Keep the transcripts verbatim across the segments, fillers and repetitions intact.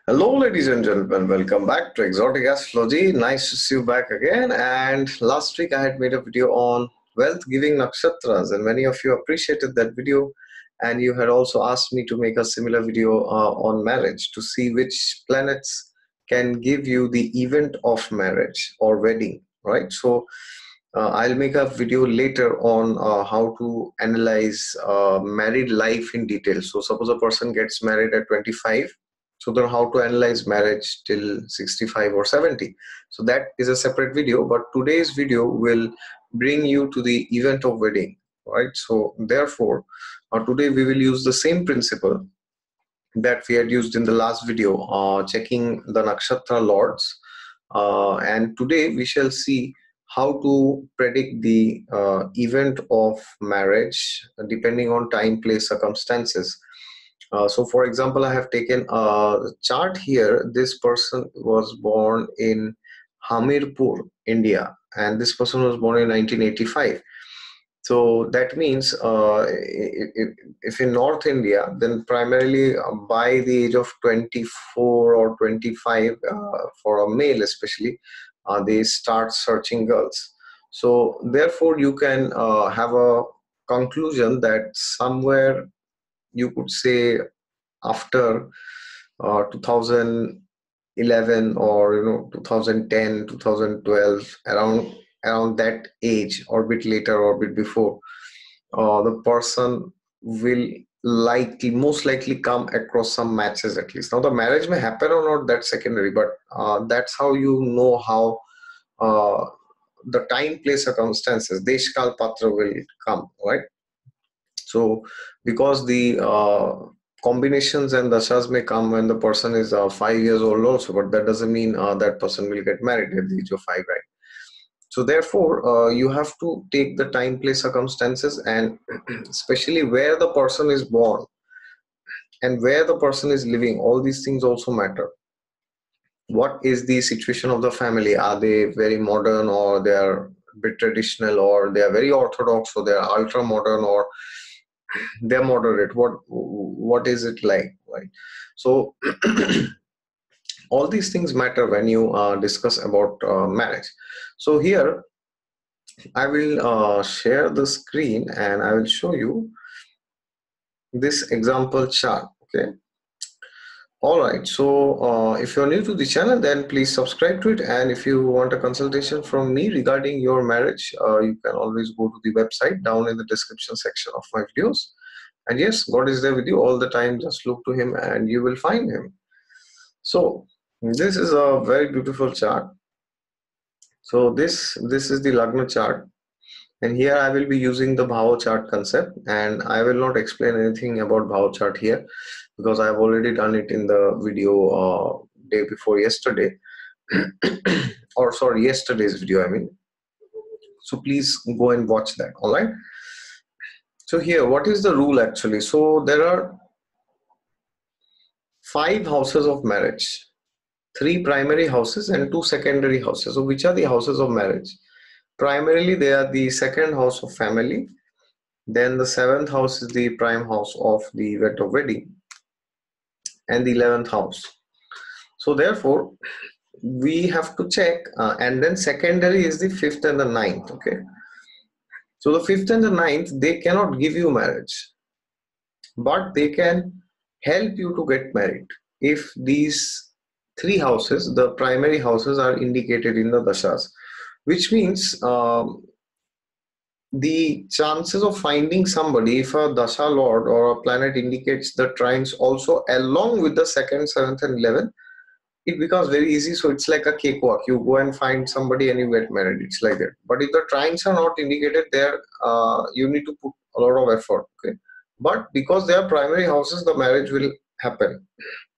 Hello, ladies and gentlemen. Welcome back to Exotic Astrology. Nice to see you back again. And last week I had made a video on wealth giving nakshatras, and many of you appreciated that video. And you had also asked me to make a similar video uh, on marriage to see which planets can give you the event of marriage or wedding, right? So uh, I'll make a video later on uh, how to analyze uh, married life in detail. So suppose a person gets married at twenty-five, so then how to analyze marriage till sixty-five or seventy. So that is a separate video, but today's video will bring you to the event of wedding, right? So therefore, uh, today we will use the same principle that we had used in the last video, uh, checking the nakshatra lords. Uh, and today we shall see how to predict the uh, event of marriage uh, depending on time, place, circumstances. Uh, so for example, I have taken a chart here. This person was born in Hamirpur, India, and this person was born in nineteen eighty-five. So that means uh, if, if in North India, then primarily uh, by the age of twenty-four or twenty-five, uh, for a male especially, uh, they start searching girls. So therefore, you can uh, have a conclusion that somewhere you could say after uh, two thousand eleven or you know two thousand ten, two thousand twelve, around around that age or bit later or bit before, uh, the person will likely most likely come across some matches. At least now the marriage may happen or not, that's secondary, but uh, that's how you know how uh, the time, place, circumstances, deshkal patra will come, right? So because the uh, combinations and dashas may come when the person is uh, five years old also, but that doesn't mean uh, that person will get married at the age of five, right? So therefore, uh, you have to take the time, place, circumstances, and especially where the person is born and where the person is living. All these things also matter. What is the situation of the family? Are they very modern, or they are a bit traditional, or they are very orthodox, or they are ultra modern, or they're moderate? What what is it like, right? So all these things matter when you uh, discuss about uh, marriage. So here I will uh, share the screen and I will show you this example chart. Okay. All right. So uh, if you're new to the channel, then please subscribe to it. And if you want a consultation from me regarding your marriage, uh, you can always go to the website down in the description section of my videos. And yes, God is there with you all the time. Just look to Him and you will find Him. So this is a very beautiful chart. So this this is the Lagna chart. And here I will be using the Bhava chart concept, and I will not explain anything about Bhava chart here because I've already done it in the video uh, day before yesterday, or sorry, yesterday's video, I mean. So please go and watch that. All right. So here, what is the rule actually? So there are five houses of marriage, three primary houses and two secondary houses. So which are the houses of marriage? Primarily, they are the second house of family. Then the seventh house is the prime house of the event of wedding, and the eleventh house. So therefore, we have to check, uh, and then secondary is the fifth and the ninth. Okay. So the fifth and the ninth, they cannot give you marriage, but they can help you to get married if these three houses, the primary houses, are indicated in the dashas, which means um, the chances of finding somebody, if a dasha lord or a planet indicates the trines also along with the second, seventh, and eleventh, it becomes very easy. So it's like a cakewalk. You go and find somebody and you get married. It's like that. But if the trines are not indicated there, uh, you need to put a lot of effort. Okay, but because they are primary houses, the marriage will happen.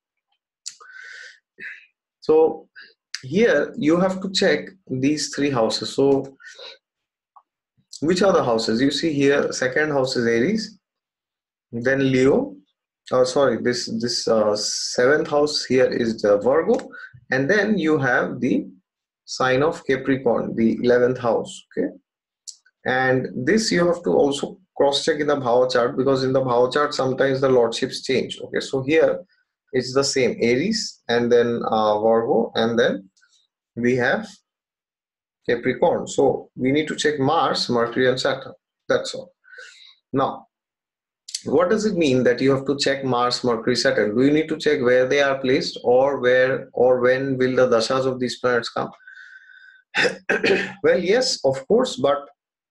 So here you have to check these three houses. So which are the houses? You see here, second house is Aries, then Leo. Oh, sorry, this this uh, seventh house here is the Virgo, and then you have the sign of Capricorn, the eleventh house. Okay, and this you have to also cross check in the Bhava chart, because in the Bhava chart sometimes the lordships change. Okay, so here it's the same, Aries and then uh, Virgo, and then we have Capricorn. So we need to check Mars, Mercury and Saturn. That's all. Now, what does it mean that you have to check Mars, Mercury, Saturn? Do you need to check where they are placed, or where or when will the dashas of these planets come? Well, yes, of course, but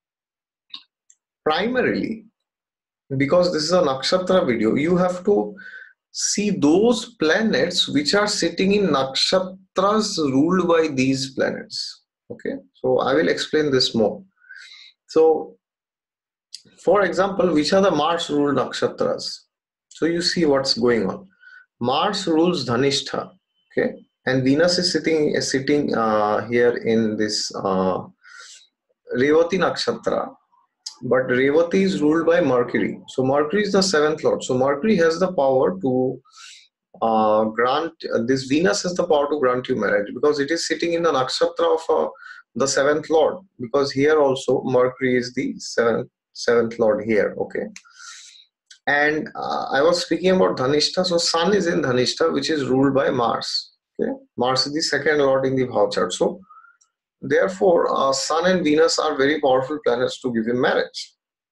primarily, because this is a nakshatra video, you have to see those planets which are sitting in nakshatras ruled by these planets. Okay, so I will explain this more. So, for example, which are the Mars ruled nakshatras? So you see what's going on. Mars rules Dhanistha, okay, and Venus is sitting is sitting uh, here in this uh, Revati nakshatra. But Revati is ruled by Mercury. So Mercury is the seventh lord. So Mercury has the power to uh, grant, uh, this Venus has the power to grant you marriage, because it is sitting in the nakshatra of uh, the seventh lord, because here also Mercury is the seventh, seventh lord here, okay. And uh, I was speaking about Dhanishta. So Sun is in Dhanishta, which is ruled by Mars, okay. Mars is the second lord in the Bhav chart. So therefore, uh, Sun and Venus are very powerful planets to give him marriage.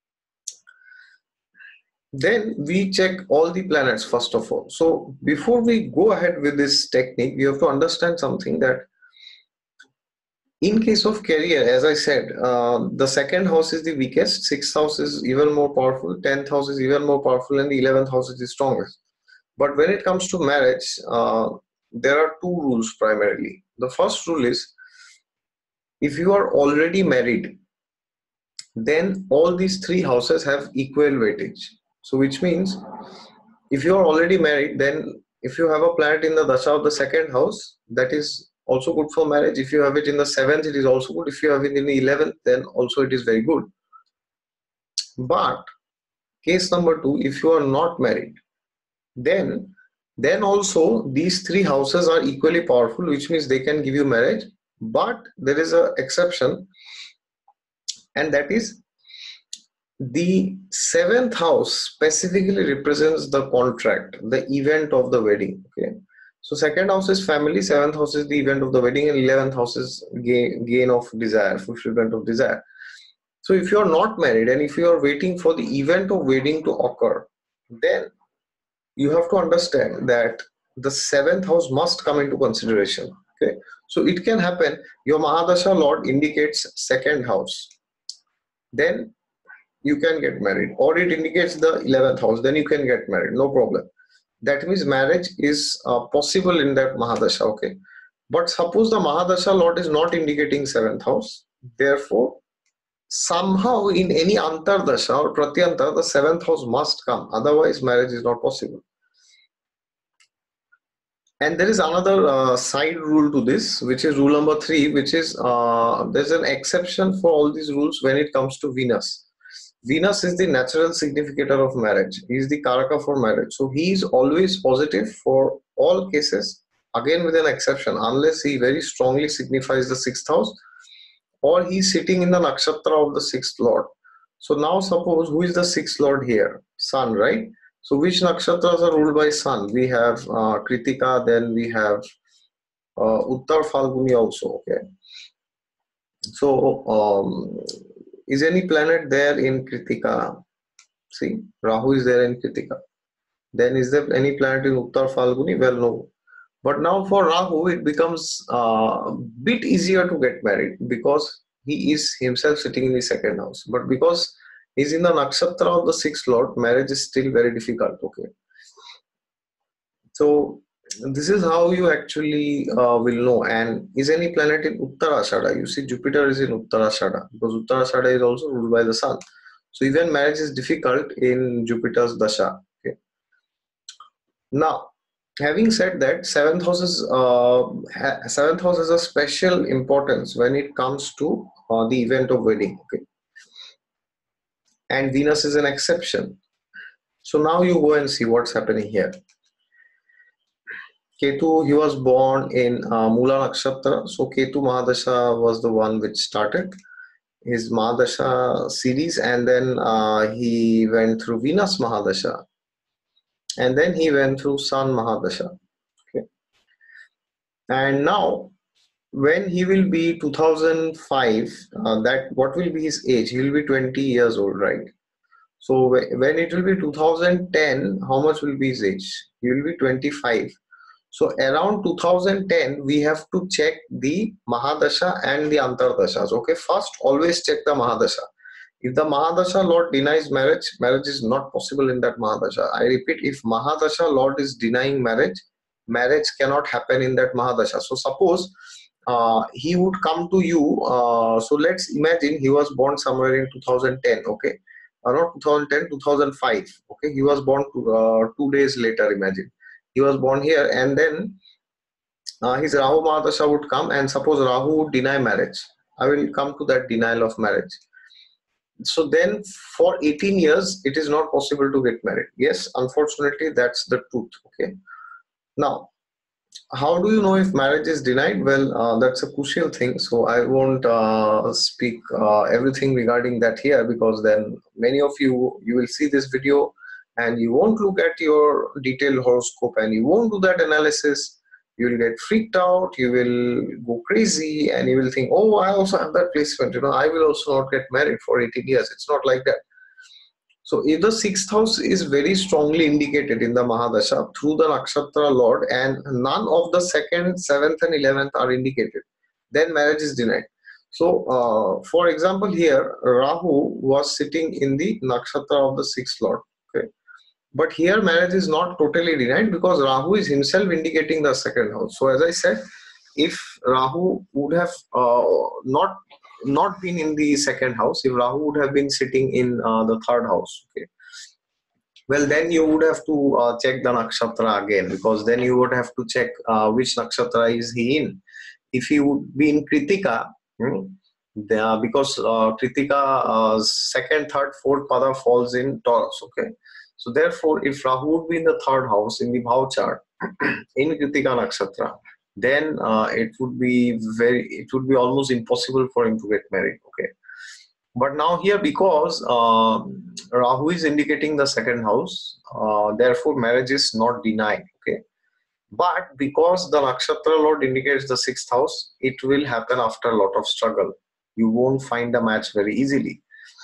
Then we check all the planets first of all. So before we go ahead with this technique, we have to understand something, that in case of career, as I said, uh, the second house is the weakest, sixth house is even more powerful, tenth house is even more powerful, and the eleventh house is the strongest. But when it comes to marriage, uh, there are two rules primarily. The first rule is, if you are already married, then all these three houses have equal weightage. So which means, if you are already married, then if you have a planet in the dasha of the second house, that is also good for marriage. If you have it in the seventh, it is also good. If you have it in the eleventh, then also it is very good. But case number two, if you are not married, then then also these three houses are equally powerful, which means they can give you marriage. But there is an exception, and that is, the seventh house specifically represents the contract, the event of the wedding, okay. So second house is family, seventh house is the event of the wedding, and eleventh house is gain, gain of desire, fulfillment of desire. So if you are not married and if you are waiting for the event of wedding to occur, then you have to understand that the seventh house must come into consideration, okay. So it can happen, your Mahadasha Lord indicates second house, then you can get married, or it indicates the eleventh house, then you can get married, no problem. That means marriage is uh, possible in that Mahadasha, okay. But suppose the Mahadasha Lord is not indicating seventh house, therefore somehow in any Antardasha or Pratyanta, the seventh house must come, otherwise marriage is not possible. And there is another uh, side rule to this, which is rule number three, which is uh, there's an exception for all these rules when it comes to Venus. Venus is the natural significator of marriage. He is the Karaka for marriage. So he is always positive for all cases, again with an exception, unless he very strongly signifies the sixth house, or he is sitting in the nakshatra of the sixth lord. So now suppose, who is the sixth lord here? Sun, right? So which nakshatras are ruled by Sun? We have uh, Kritika, then we have uh, Uttar Falguni also, okay. So um, is any planet there in Kritika? See, Rahu is there in Kritika. Then is there any planet in Uttar Falguni? Well, no. But now for Rahu, it becomes a uh, bit easier to get married, because he is himself sitting in the second house. But because he's in the nakshatra of the sixth lord, marriage is still very difficult, okay. So this is how you actually uh, will know. And is any planet in Uttarashada? You see, Jupiter is in Uttarashada, because Uttarashada is also ruled by the sun. So even marriage is difficult in Jupiter's dasha. Okay. Now, having said that, seventh house is uh, seventh house has a special importance when it comes to uh, the event of wedding. Okay. And Venus is an exception. So now you go and see what's happening here. Ketu, he was born in uh, Mula Nakshatra. So Ketu Mahadasha was the one which started his Mahadasha series, and then uh, he went through Venus Mahadasha. and then he went through Sun Mahadasha. Okay, and now when he will be two thousand five, uh, that what will be his age? He will be twenty years old, right? So when it will be two thousand ten, how much will be his age? He will be twenty-five. So around two thousand ten, we have to check the Mahadasha and the Antardashas. Okay, first always check the Mahadasha. If the Mahadasha Lord denies marriage, marriage is not possible in that Mahadasha. I repeat, if Mahadasha Lord is denying marriage, marriage cannot happen in that Mahadasha. So suppose uh, he would come to you. Uh, so let's imagine he was born somewhere in two thousand ten. Okay, uh, not two thousand ten, two thousand five. Okay, he was born to, uh, two days later. Imagine he was born here, and then uh, his Rahu Mahadasha would come, and suppose Rahu would deny marriage. I will come to that denial of marriage. So then for eighteen years it is not possible to get married. Yes, unfortunately that's the truth. Okay, now how do you know if marriage is denied? Well, uh, that's a crucial thing, so I won't uh, speak uh, everything regarding that here, because then many of you you will see this video and you won't look at your detailed horoscope and you won't do that analysis. You will get freaked out, you will go crazy, and you will think, oh, I also have that placement, you know, I will also not get married for eighteen years. It's not like that. So if the sixth house is very strongly indicated in the Mahadasha through the Nakshatra Lord, and none of the second, seventh and eleventh are indicated, then marriage is denied. So uh, for example here, Rahu was sitting in the Nakshatra of the sixth Lord. Okay, but here marriage is not totally denied because Rahu is himself indicating the second house. So as I said, if Rahu would have uh, not not been in the second house, if Rahu would have been sitting in uh, the third house, okay, well then you would have to uh, check the nakshatra again, because then you would have to check uh, which nakshatra is he in. If he would be in Kritika, hmm, the, because uh, Kritika uh, second, third, fourth pada falls in Taurus. Okay, so therefore if Rahu would be in the third house in the Bhav chart in Kritika nakshatra, then uh, it would be very it would be almost impossible for him to get married. Okay, but now here, because uh, Rahu is indicating the second house, uh, therefore marriage is not denied. Okay, but because the nakshatra Lord indicates the sixth house, it will happen after a lot of struggle. You won't find a match very easily.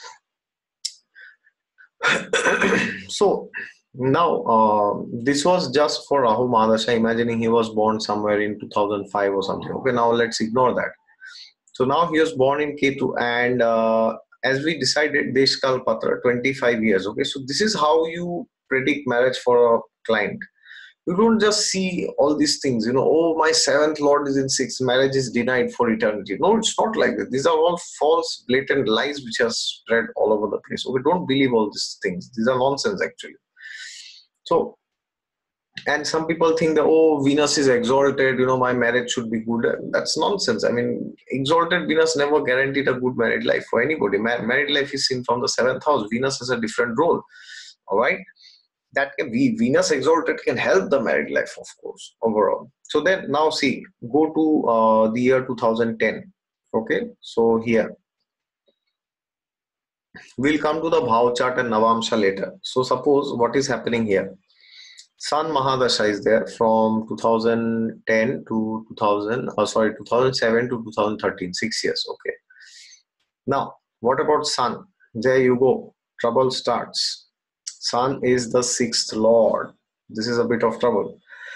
So now uh, this was just for Rahu Mahadasha, imagining he was born somewhere in two thousand five or something. Okay, now let's ignore that. So now he was born in Ketu, and uh, as we decided, Deshkal Patra, twenty-five years. Okay, so this is how you predict marriage for a client. You don't just see all these things, you know, oh, my seventh Lord is in sixth, marriage is denied for eternity. No, it's not like that. These are all false, blatant lies which are spread all over the place. Okay, don't believe all these things. These are nonsense, actually. So, and some people think that, oh, Venus is exalted, you know, my marriage should be good. That's nonsense. I mean, exalted Venus never guaranteed a good married life for anybody. Mar married life is seen from the seventh house. Venus has a different role. All right. That can be Venus exalted can help the married life, of course, overall. So then now see, go to uh, the year two thousand ten. Okay. So here we'll come to the Bhav chart and Navamsha later. So suppose what is happening here. Sun Mahadasha is there from two thousand ten to two thousand, uh, sorry, two thousand seven to two thousand thirteen, six years. Okay. Now, what about Sun? There you go. Trouble starts. Sun is the sixth Lord. This is a bit of trouble.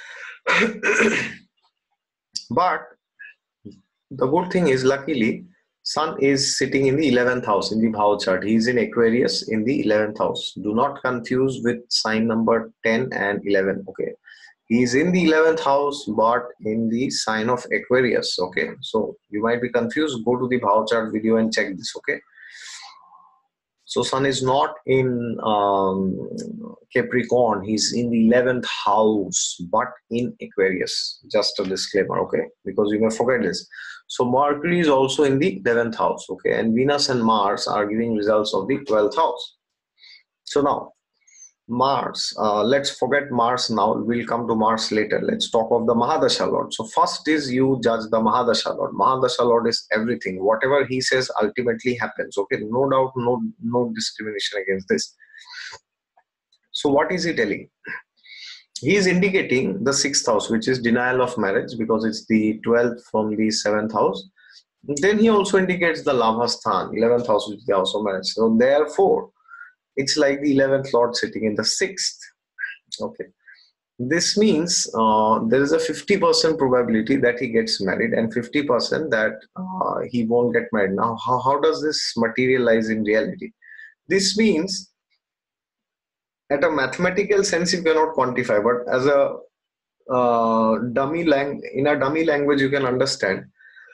But the good thing is, luckily, Sun is sitting in the eleventh house in the Bhav chart. He is in Aquarius in the eleventh house. Do not confuse with sign number ten and eleven. Okay, he is in the eleventh house, but in the sign of Aquarius. Okay, so you might be confused. Go to the Bhav chart video and check this. Okay, so Sun is not in um, Capricorn. He's in the eleventh house, but in Aquarius. Just a disclaimer. Okay, because you may forget this. So Mercury is also in the eleventh house, okay, and Venus and Mars are giving results of the twelfth house. So now Mars, uh, let's forget Mars now, we'll come to Mars later. Let's talk of the Mahadasha Lord. So first is you judge the Mahadasha Lord. Mahadasha Lord is everything. Whatever he says ultimately happens, okay, no doubt, no, no discrimination against this. So what is he telling? he is indicating the sixth house, which is denial of marriage, because it's the twelfth from the seventh house. Then he also indicates the Lavasthan, eleventh house, which is the house of marriage. So therefore, it's like the eleventh lord sitting in the sixth. Okay. This means uh, there is a fifty percent probability that he gets married and fifty percent that uh, he won't get married. Now, how, how does this materialize in reality? This means at a mathematical sense you cannot quantify, but as a uh, dummy lang in a dummy language you can understand.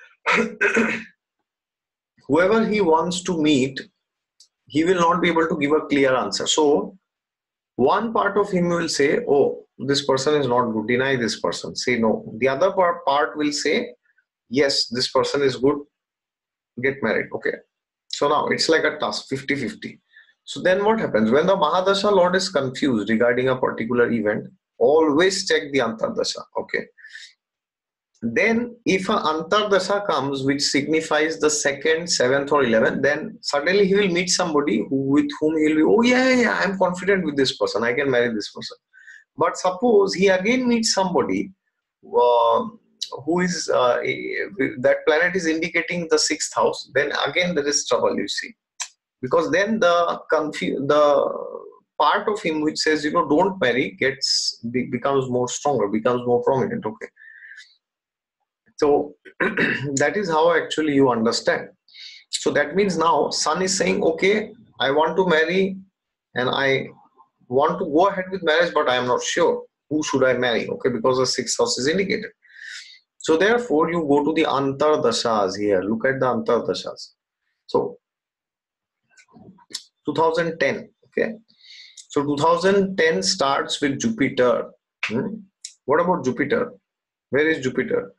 Whoever he wants to meet, he will not be able to give a clear answer. So one part of him will say, oh, this person is not good, deny this person, say no. The other part, part will say, yes, this person is good, get married. Okay. So now it's like a task, fifty fifty. So then what happens? When the Mahadasha Lord is confused regarding a particular event, always check the Antardasha. Okay. Then if an Antardasha comes which signifies the second, seventh or eleventh, then suddenly he will meet somebody who, with whom he will be, oh yeah, yeah, yeah, I'm confident with this person, I can marry this person. But suppose he again meets somebody uh, who is, uh, that planet is indicating the sixth house, then again there is trouble, you see. Because then the confu the part of him which says, you know, don't marry, gets, be becomes more stronger, becomes more prominent. Okay. So that is how actually you understand. So that means now sun is saying, okay, I want to marry and I want to go ahead with marriage, but I am not sure who should I marry. Okay, because the sixth house is indicated. So therefore you go to the Antardashas here. Look at the Antardashas. So two thousand ten. Okay. So two thousand ten starts with Jupiter. Hmm? What about Jupiter? Where is Jupiter?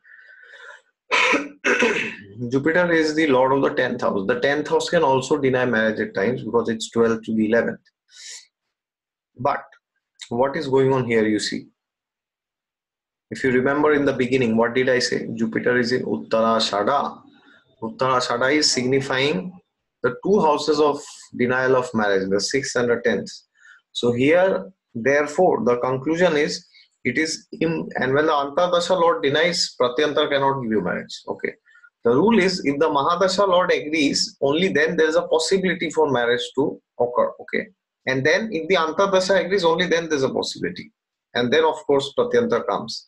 Jupiter is the lord of the tenth house. The tenth house can also deny marriage at times because it's twelve to the eleventh. But what is going on here, you see? If you remember in the beginning, what did I say? Jupiter is in Uttarashada. Uttarashada is signifying the two houses of denial of marriage, the sixth and the tenth. So here, therefore, the conclusion is, it is in, and when the Antardasha Lord denies, Pratyantar cannot give you marriage. Okay. The rule is, if the Mahadasha Lord agrees, only then there is a possibility for marriage to occur. Okay. And then if the Antardasha agrees, only then there is a possibility. And then of course Pratyantar comes.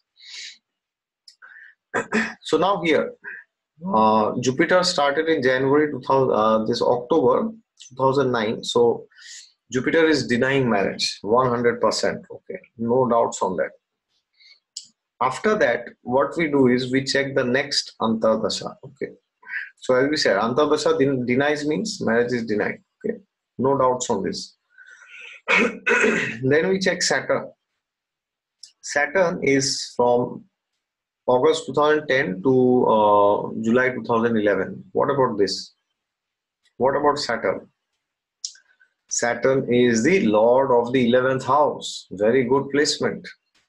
So now here, uh, Jupiter started in January two thousand, uh, this October two thousand nine. So Jupiter is denying marriage one hundred percent. Okay. No doubts on that. After that, what we do is we check the next Antardasha. Okay. So as we said, Antardasha den denies means marriage is denied. Okay. No doubts on this. Then we check Saturn. Saturn is from August two thousand ten to uh, July two thousand eleven. What about this? What about Saturn? Saturn is the lord of the eleventh house. Very good placement.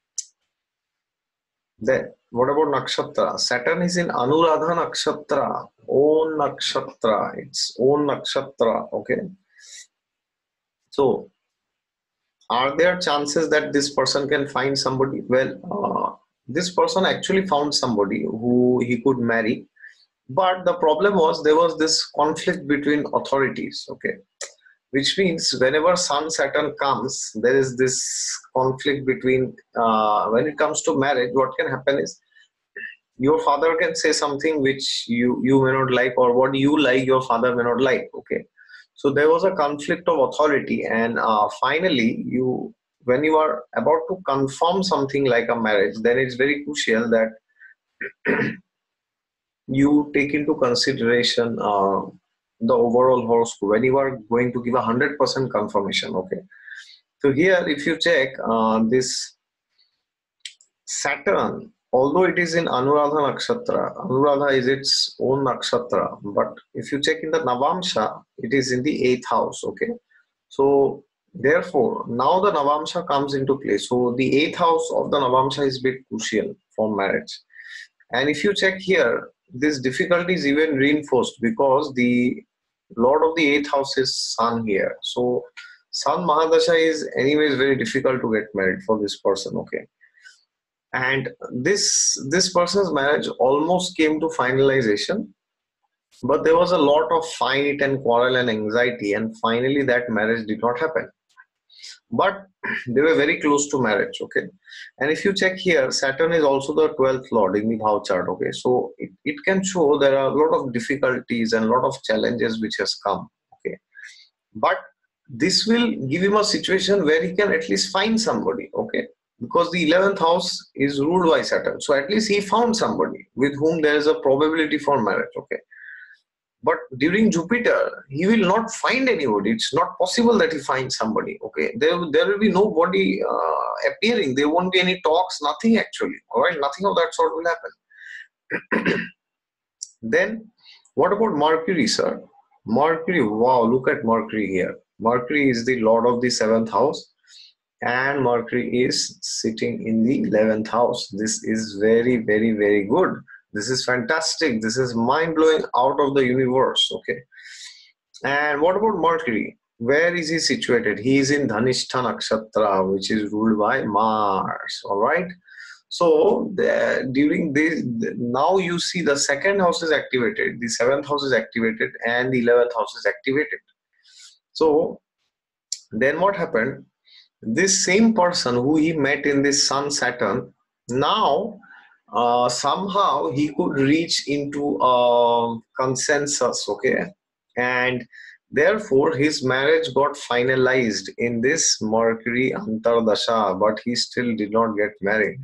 Then what about Nakshatra? Saturn is in Anuradha Nakshatra, own Nakshatra, its own Nakshatra. Okay. So are there chances that this person can find somebody? Well, uh, this person actually found somebody who he could marry, but the problem was there was this conflict between authorities. Okay. Which means whenever Sun Saturn comes, there is this conflict between, uh, when it comes to marriage, what can happen is your father can say something which you, you may not like, or what you like, your father may not like. Okay. So there was a conflict of authority, and uh, finally, you, when you are about to confirm something like a marriage, then it's very crucial that you take into consideration uh, the overall horoscope when you are going to give a hundred percent confirmation. Okay. So here, if you check uh, this Saturn, although it is in Anuradha Nakshatra, Anuradha is its own Nakshatra, but if you check in the Navamsha, it is in the eighth house. Okay. So therefore, now the Navamsha comes into play. So the eighth house of the Navamsha is a bit crucial for marriage. And if you check here, this difficulty is even reinforced because the lord of the eighth house is Sun here. So Sun Mahadasha is anyways very difficult to get married for this person, okay? And this this person's marriage almost came to finalization, but there was a lot of fight and quarrel and anxiety, and finally that marriage did not happen. But they were very close to marriage, okay? And if you check here, Saturn is also the twelfth lord in the Bhav chart, okay? So it, it can show there are a lot of difficulties and a lot of challenges which has come, okay? But this will give him a situation where he can at least find somebody, okay? Because the eleventh house is ruled by Saturn. So at least he found somebody with whom there is a probability for marriage, okay? But during Jupiter, he will not find anybody. It's not possible that he finds somebody, okay? There, there will be nobody uh, appearing. There won't be any talks, nothing actually, all right? Nothing of that sort will happen. Then, what about Mercury, sir? Mercury, wow, look at Mercury here. Mercury is the lord of the seventh house, and Mercury is sitting in the eleventh house. This is very, very, very good. This is fantastic. This is mind-blowing, out of the universe, okay? And what about Mercury? Where is he situated? He is in Dhanishta Nakshatra, which is ruled by Mars, all right? So the, during this, now you see the second house is activated, the seventh house is activated, and the eleventh house is activated. So then what happened? This same person who he met in this Sun Saturn, now uh, somehow he could reach into a consensus, okay? And therefore his marriage got finalized in this Mercury Antardasha, but he still did not get married.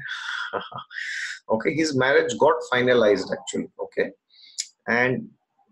Okay, his marriage got finalized actually, okay? And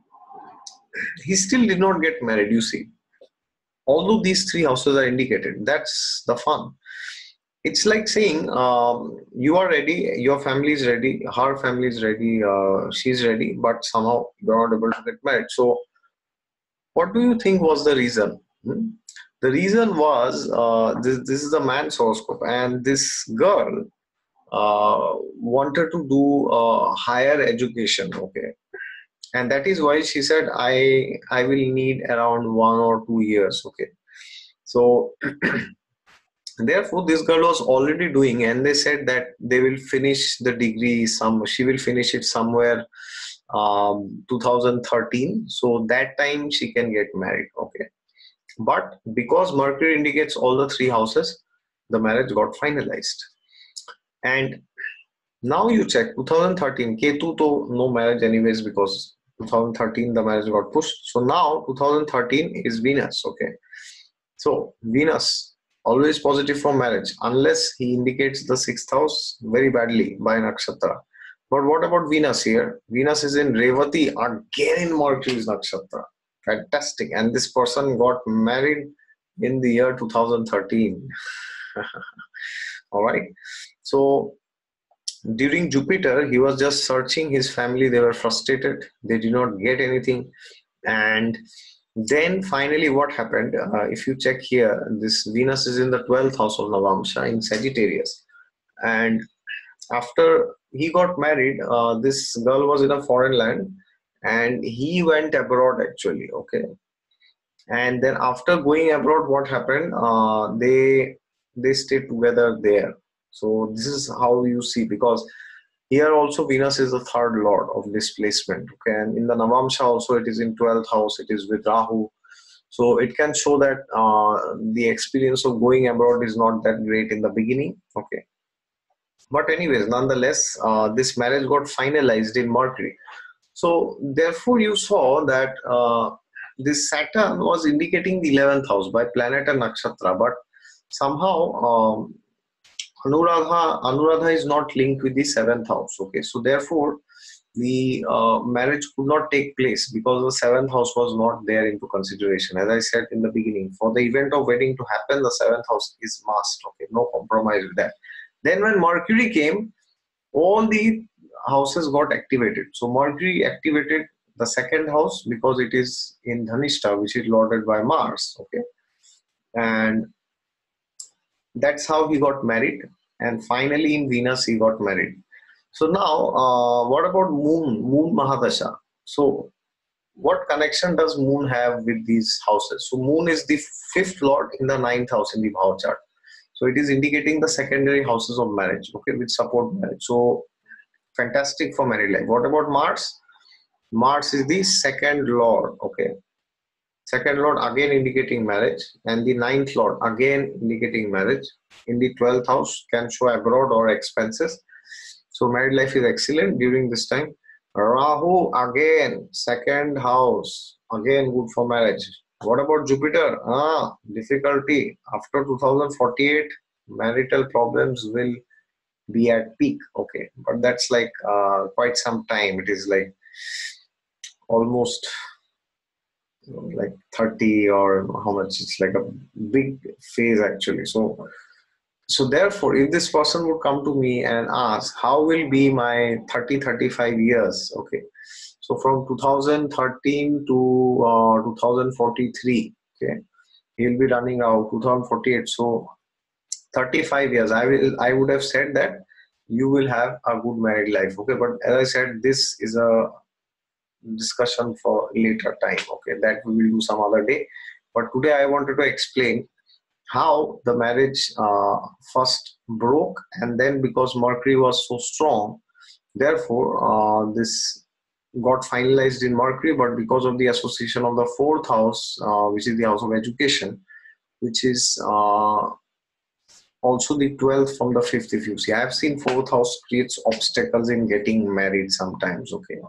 he still did not get married, you see. Although these three houses are indicated, that's the fun. It's like saying um, you are ready, your family is ready, her family is ready, uh, she's ready, but somehow you're not able to get married. So what do you think was the reason? Hmm? The reason was uh, this, this is a man's horoscope, and this girl uh, wanted to do uh, higher education, okay? And that is why she said, I, I will need around one or two years, okay? So therefore this girl was already doing, and they said that they will finish the degree, some she will finish it somewhere um, two thousand thirteen, so that time she can get married, okay? But because Mercury indicates all the three houses, the marriage got finalized. And now you check two thousand thirteen, Ketu to no marriage anyways, because two thousand thirteen the marriage got pushed. So now two thousand thirteen is Venus, okay? So Venus, always positive for marriage, unless he indicates the sixth house very badly by nakshatra. But what about Venus here? Venus is in Revati, again in Mercury's nakshatra. Fantastic. And this person got married in the year two thousand thirteen. All right. So during Jupiter, he was just searching his family. They were frustrated. They did not get anything. And then finally what happened, uh, if you check here, this Venus is in the twelfth house of Navamsha in Sagittarius. And after he got married, uh, this girl was in a foreign land, and he went abroad actually, okay? And then after going abroad, what happened? Uh, they they stayed together there. So this is how you see, because here also Venus is the third lord of displacement, okay? And in the Navamsha also it is in twelfth house, it is with Rahu. So it can show that uh, the experience of going abroad is not that great in the beginning, okay? But anyways, nonetheless, uh, this marriage got finalized in Mercury. So therefore you saw that uh, this Saturn was indicating the eleventh house by planet and nakshatra, but somehow um, Anuradha, Anuradha is not linked with the seventh house, okay? So therefore the uh, marriage could not take place because the seventh house was not there into consideration. As I said in the beginning, for the event of wedding to happen, the seventh house is must, okay? No compromise with that. Then when Mercury came, all the houses got activated. So Mercury activated the second house because it is in Dhanishta, which is lorded by Mars, okay? And that's how he got married. And finally in Venus he got married. So now uh, what about Moon, Moon Mahadasha? So what connection does moon have with these houses? So moon is the fifth lord in the ninth house in the Bhava chart. So it is indicating the secondary houses of marriage, okay, which support marriage. So fantastic for married life. What about Mars? Mars is the second lord, okay. Second lord again indicating marriage, and the ninth lord again indicating marriage. In the twelfth house can show abroad or expenses. So married life is excellent during this time. Rahu again, second house, again good for marriage. What about Jupiter? Ah, difficulty. After two thousand forty-eight, marital problems will be at peak. Okay, but that's like uh, quite some time. It is like almost like thirty or how much. It's like a big phase actually. So so therefore, if this person would come to me and ask how will be my thirty thirty-five years, okay, so from two thousand thirteen to uh, two thousand forty-three, okay, he'll be running out two thousand forty-eight. So thirty-five years, I will I would have said that you will have a good married life, okay. But as I said, this is a discussion for later time, okay, that we will do some other day. But today I wanted to explain how the marriage uh, first broke, and then because Mercury was so strong, therefore uh, this got finalized in Mercury. But because of the association of the fourth house, uh, which is the house of education, which is uh, also the twelfth from the fifth, if you see, I have seen fourth house creates obstacles in getting married sometimes, okay.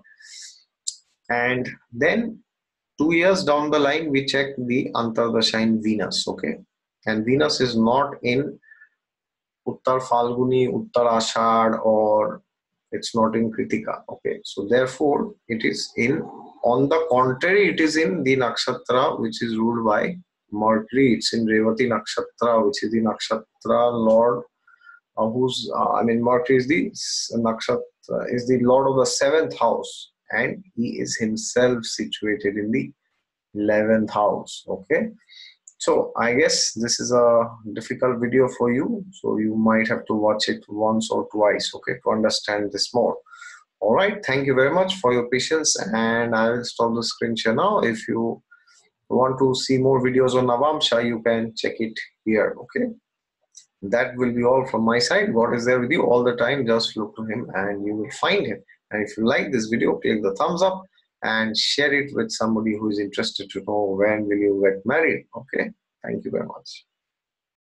And then two years down the line, we check the Antardasha in Venus, okay. And Venus is not in Uttar Falguni, Uttar Ashad, or it's not in Kritika, okay. So therefore, it is in, on the contrary, it is in the nakshatra which is ruled by Mercury. It's in Revati nakshatra, which is the nakshatra lord, uh, who's uh, I mean Mercury is the nakshatra is the lord of the seventh house, and he is himself situated in the eleventh house, okay. So I guess this is a difficult video for you, so you might have to watch it once or twice, okay, to understand this more. All right, thank you very much for your patience, and I will stop the screen share now. If you want to see more videos on Navamsha, you can check it here, okay. That will be all from my side. God is there with you all the time. Just look to him and you will find him. And if you like this video, click the thumbs up and share it with somebody who is interested to know when will you get married, okay. Thank you very much.